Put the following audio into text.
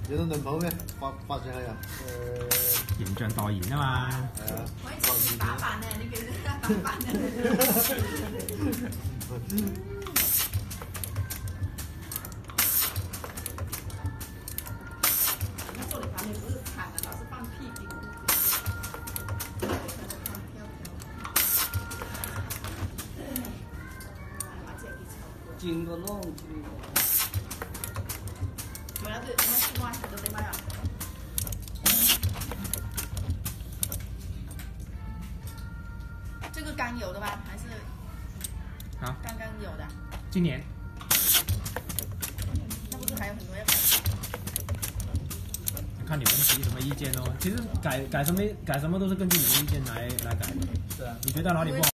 你都能泡咩？八成係啊。 形象代言啊嘛。 係啊。 我以前是打版的，你給人家打版的。做你旁邊不是砍的，老是放屁屁股。 整個弄。 原來對，我們吃完都得買啊。这个刚有的吧，还是啊？ 刚刚有的。 今年。 那不是还有很多要改？ 看你们提什么意见哦。其实改什么都是根据你们意见来改的。 是啊。 你觉得哪里不好？